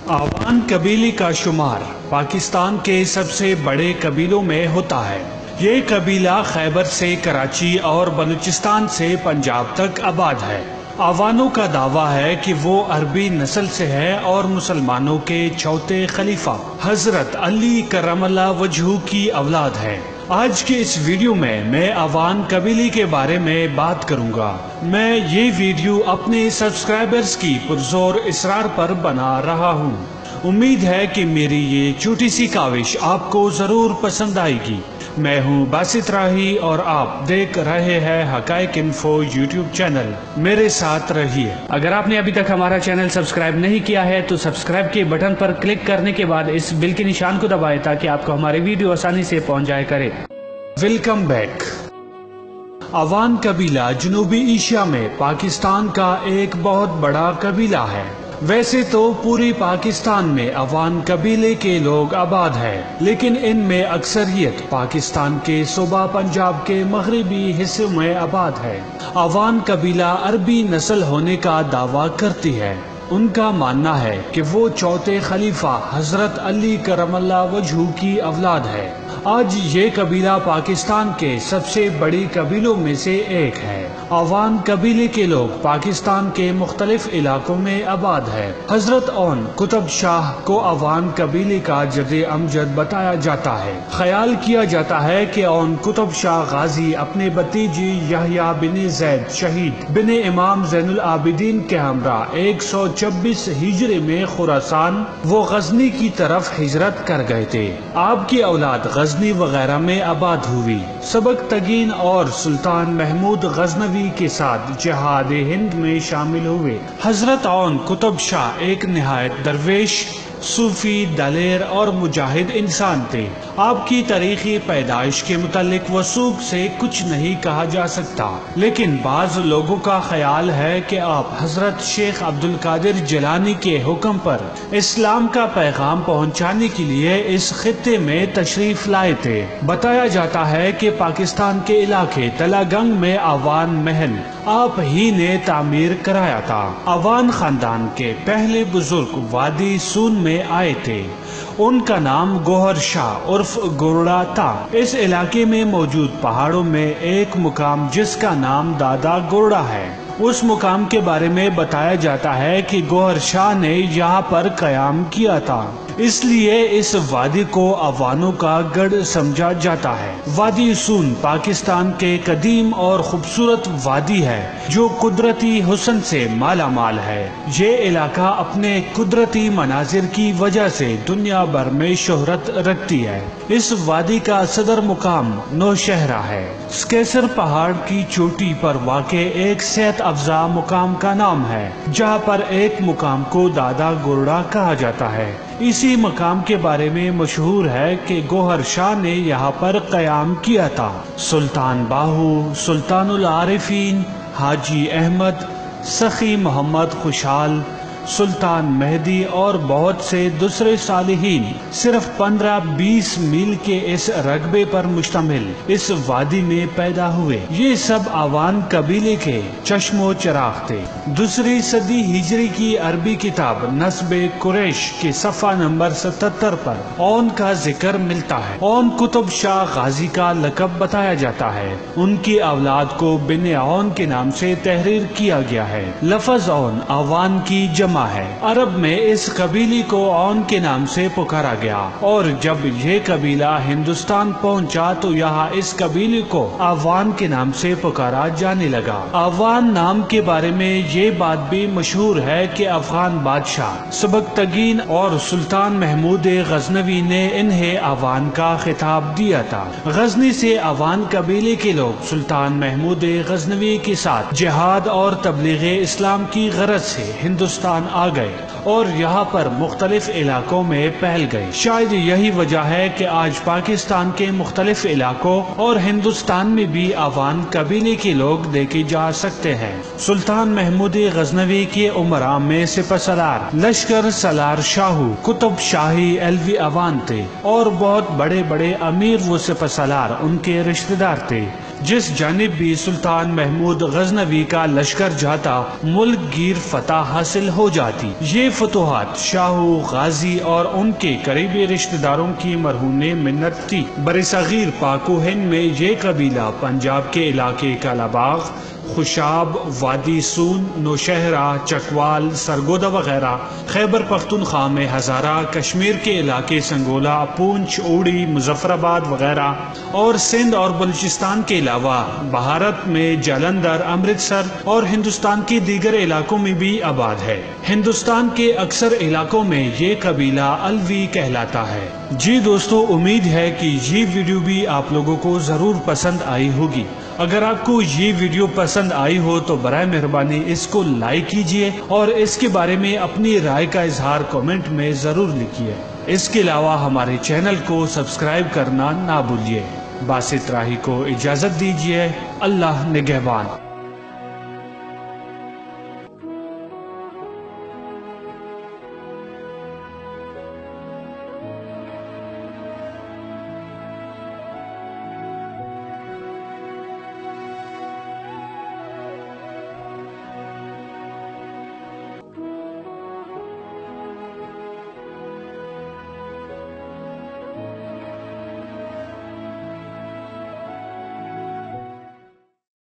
آوان قبیلے کا شمار پاکستان کے سب سے بڑے قبیلوں میں ہوتا ہے۔ یہ قبیلہ خیبر سے کراچی اور بلوچستان سے پنجاب تک آباد ہے۔ آوانوں کا دعویٰ ہے کہ وہ عربی نسل سے ہے اور مسلمانوں کے چوتھے خلیفہ حضرت علی کرم اللہ وجہہ کی اولاد ہے۔ آج کے اس ویڈیو میں آوان قبیلے کے بارے میں بات کروں گا۔ میں یہ ویڈیو اپنے سبسکرائبرز کی پرزور اصرار پر بنا رہا ہوں۔ امید ہے کہ میری یہ چھوٹی سی کاوش آپ کو ضرور پسند آئے گی۔ میں ہوں باسط راہی اور آپ دیکھ رہے ہیں حقائق انفو یوٹیوب چینل۔ میرے ساتھ رہیے۔ اگر آپ نے ابھی تک ہمارا چینل سبسکرائب نہیں کیا ہے تو سبسکرائب کے بٹن پر کلک کرنے کے بعد اس بیل کے نشان کو دبائیں تاکہ آپ کو ہمارے ویڈیو آسانی سے پہنچ جائے کرے۔ Welcome back. آوان قبیلہ جنوبی ایشیا میں پاکستان کا ایک بہت بڑا قبیلہ ہے۔ ویسے تو پوری پاکستان میں آوان قبیلے کے لوگ آباد ہیں، لیکن ان میں اکثریت پاکستان کے صوبہ پنجاب کے مغربی حصے میں آباد ہے۔ آوان قبیلہ عربی نسل ہونے کا دعویٰ کرتی ہے۔ ان کا ماننا ہے کہ وہ چوتھے خلیفہ حضرت علی کرم اللہ وجہہ کی اولاد ہے۔ آج یہ قبیلہ پاکستان کے سب سے بڑی قبیلوں میں سے ایک ہے۔ آوان قبیلے کے لوگ پاکستان کے مختلف علاقوں میں آباد ہے۔ حضرت اون قطب شاہ کو آوان قبیلے کا جد امجد بتایا جاتا ہے۔ خیال کیا جاتا ہے کہ اون قطب شاہ غازی اپنے بھتیجی یحییٰ بن زید شہید بن امام زین العابدین کے ہمراہ 126 ہجری میں خراسان و غزنی کی طرف ہجرت کر گئے تھے۔ آپ کی اولاد غزنی وغیرہ میں آباد ہوئی۔ سبکتگین اور سلطان محمود غزنوی کے ساتھ جہاد ہند میں شامل ہوئے۔ حضرت اون قطب شاہ ایک نہایت درویش، صوفی، دلیر اور مجاہد انسان تھے۔ آپ کی تاریخی پیدائش کے متعلق وثوق سے کچھ نہیں کہا جا سکتا، لیکن بعض لوگوں کا خیال ہے کہ آپ حضرت شیخ عبد القادر جیلانی کے حکم پر اسلام کا پیغام پہنچانے کے لیے اس خطے میں تشریف لائے تھے۔ بتایا جاتا ہے کہ پاکستان کے علاقے تلا گنگ میں آوان محل آپ ہی نے تعمیر کرایا تھا۔ آوان خاندان کے پہلے بزرگ وادی سون میں آئے تھے۔ ان کا نام گوہر شاہ عرف گورڑا تھا۔ اس علاقے میں موجود پہاڑوں میں ایک مقام جس کا نام دادا گورڑا ہے، اس مقام کے بارے میں بتایا جاتا ہے کہ گوہر شاہ نے یہاں پر قیام کیا تھا، اس لیے اس وادی کو آوانوں کا گڑھ سمجھا جاتا ہے۔ وادی سون پاکستان کے قدیم اور خوبصورت وادی ہے جو قدرتی حسن سے مالا مال ہے۔ یہ علاقہ اپنے قدرتی مناظر کی وجہ سے دنیا بھر میں شہرت رکھتی ہے۔ اس وادی کا صدر مقام نوشہرہ ہے۔ سکیسر پہاڑ کی چوٹی پر واقع ایک صحت افزا مقام کا نام ہے، جہاں پر ایک مقام کو دادا گورڑا کہا جاتا ہے۔ اسی مقام کے بارے میں مشہور ہے کہ گوہر شاہ نے یہاں پر قیام کیا تھا۔ سلطان باہو، سلطان العارفین، حاجی احمد، سخی محمد خوشحال، سلطان مہدی اور بہت سے دوسرے صالحین صرف 15-20 میل کے اس رقبے پر مشتمل اس وادی میں پیدا ہوئے۔ یہ سب آوان قبیلے کے چشم و چراغ تھے۔ دوسری صدی ہجری کی عربی کتاب نسب قریش کے صفحہ نمبر 77 پر اون کا ذکر ملتا ہے۔ اون قطب شاہ غازی کا لقب بتایا جاتا ہے۔ ان کی اولاد کو بن اون کے نام سے تحریر کیا گیا ہے۔ لفظ اون آوان کی جمع ہے۔ عرب میں اس قبیلے کو اون کے نام سے پکارا گیا، اور جب یہ قبیلہ ہندوستان پہنچا تو یہاں اس قبیلے کو آوان کے نام سے پکارا جانے لگا۔ آوان نام کے بارے میں یہ بات بھی مشہور ہے کہ افغان بادشاہ سبکتگین اور سلطان محمود غزنوی نے انہیں آوان کا خطاب دیا تھا۔ غزنی سے آوان قبیلے کے لوگ سلطان محمود غزنوی کے ساتھ جہاد اور تبلیغ اسلام کی غرض سے ہندوستان آ گئے اور یہاں پر مختلف علاقوں میں پھیل گئے۔ شاید یہی وجہ ہے کہ آج پاکستان کے مختلف علاقوں اور ہندوستان میں بھی آوان قبیلے کے لوگ دیکھے جا سکتے ہیں۔ سلطان محمود غزنوی کے امراء میں سپہ سالار لشکر سالار شاہو قطب شاہی علوی آوان تھے، اور بہت بڑے بڑے امیر و سپہ سالار ان کے رشتہ دار تھے۔ جس جانب بھی سلطان محمود غزنوی کا لشکر جاتا ملک گیر فتح حاصل ہو جاتی۔ یہ فتوحات شاہو، غازی اور ان کے قریبی رشتہ داروں کی مرہون منت تھی۔ برصغیر پاک و ہند میں یہ قبیلہ پنجاب کے علاقے کالاباغ، خوشاب، وادی سون، نوشہرہ، چکوال، سرگودا وغیرہ، خیبر پختونخوا میں ہزارہ، کشمیر کے علاقے سنگولا، پونچھ، اوڑی، مظفر آباد وغیرہ اور سندھ اور بلوچستان کے علاوہ بھارت میں جالندھر، امرتسر اور ہندوستان کے دیگر علاقوں میں بھی آباد ہے۔ ہندوستان کے اکثر علاقوں میں یہ قبیلہ الوی کہلاتا ہے۔ جی دوستو، امید ہے کہ یہ ویڈیو بھی آپ لوگوں کو ضرور پسند آئی ہوگی۔ اگر آپ کو یہ ویڈیو پسند آئی ہو تو برائے مہربانی اس کو لائک کیجئے اور اس کے بارے میں اپنی رائے کا اظہار کامنٹ میں ضرور لکھیے۔ اس کے علاوہ ہمارے چینل کو سبسکرائب کرنا نہ بھولیے۔ باسط راہی کو اجازت دیجیے۔ اللہ نگہبان۔